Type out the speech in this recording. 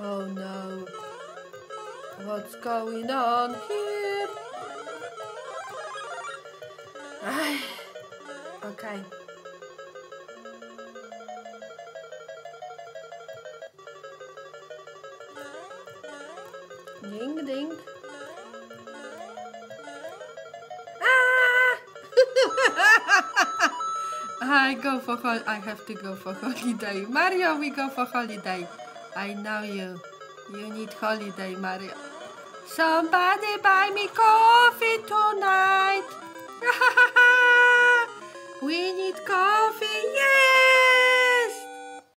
Oh no. What's going on here? Okay. Ding ding. I have to go for holiday. Mario, we go for holiday. I know you. You need holiday, Mario. Somebody buy me coffee tonight. We need coffee, yeah!